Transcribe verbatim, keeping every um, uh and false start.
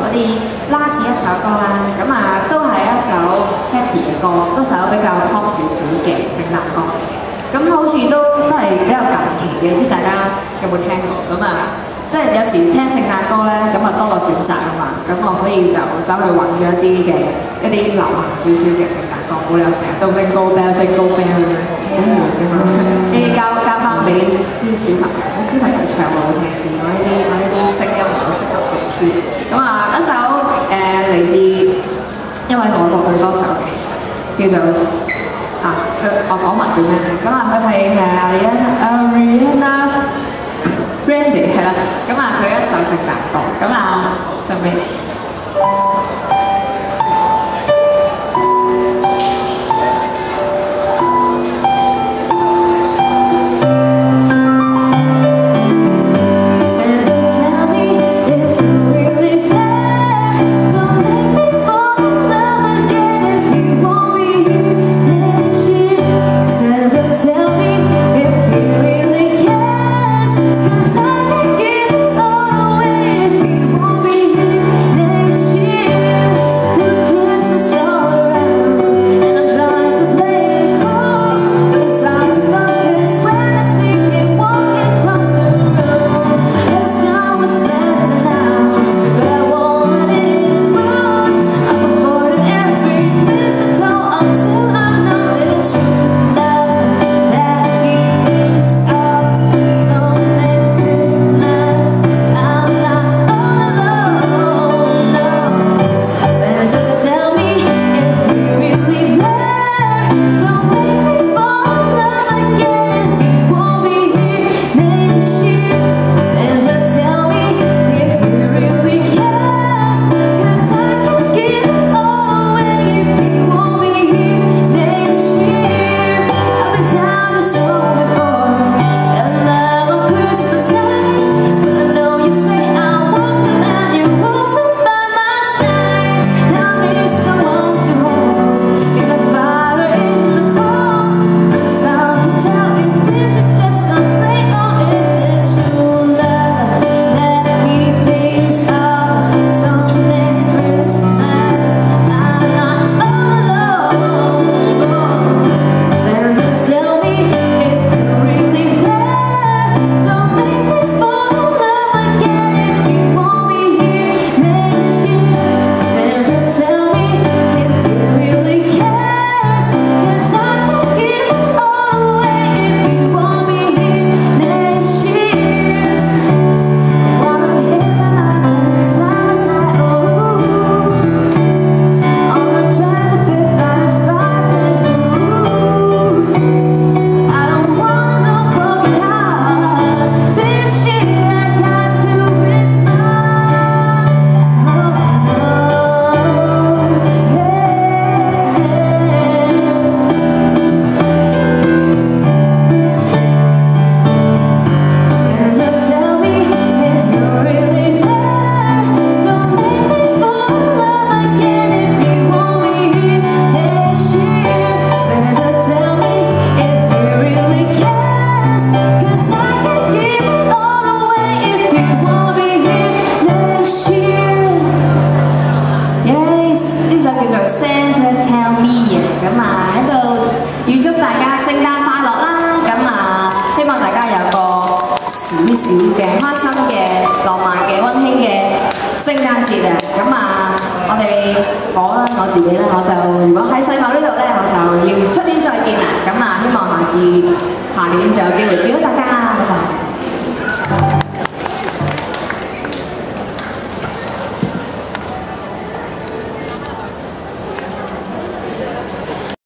啲 last 一首歌啦，咁啊都係一首 happy 嘅歌，一首比較 pop 少少嘅聖誕歌嚟嘅。咁好似都都係比較近期嘅，唔知大家有冇聽過？咁啊，即係有時聽聖誕歌咧，咁啊多個選擇啊嘛，咁我所以就走去揾咗一啲嘅一啲流行少少嘅聖誕歌，冇理由成日都 Jingle Bell Jingle Bell 咁樣，好悶㗎嘛，呢啲交交翻俾啲小朋友，小朋友唱會好聽啲，我呢啲我呢啲聲音唔好適合佢聽。咁啊一首誒嚟自一位外國女歌手嘅，叫做。啊，佢我講埋佢咩？咁啊，佢係誒 Ariana Grande 係啦，咁啊，佢一首聖誕歌，咁啊，送俾你。預祝大家聖誕快樂啦！咁啊，希望大家有個少少嘅開心嘅、浪漫嘅、溫馨嘅聖誕節啊！咁啊，我哋我啦，我自己咧，我就如果喺世貿呢度咧，我就要出年再見啦！咁啊，希望下次下年仲有機會見到大家。